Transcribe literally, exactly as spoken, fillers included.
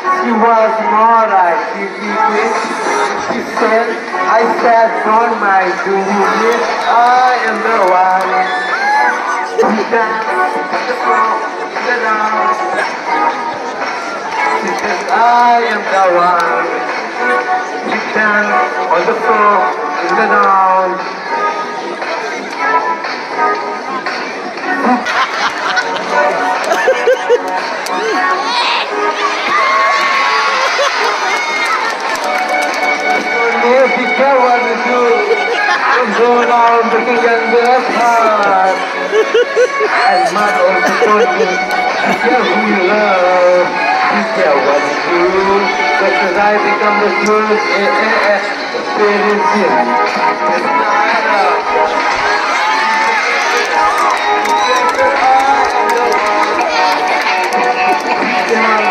She was more like she did. She said, I said, don't mind doing it. I am the one. She danced on the floor, the down. She said, I am the one. She danced on the floor, the down. If you care what to do, go now looking at the heart. And mud also told me, you care who you love, you care what to do. Just as I become the truth, eh, eh, eh, the spirit is in. It's not up. I am the one.